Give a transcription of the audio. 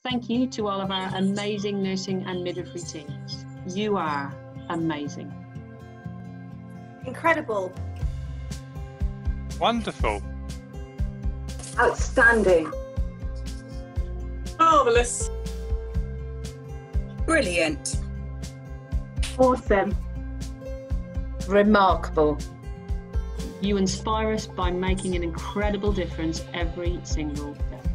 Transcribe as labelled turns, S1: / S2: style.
S1: Thank you to all of our amazing nursing and midwifery teams. You are amazing.
S2: Incredible.
S3: Wonderful.
S4: Outstanding.
S5: Marvellous.
S6: Brilliant.
S4: Awesome.
S7: Remarkable.
S1: You inspire us by making an incredible difference every single day.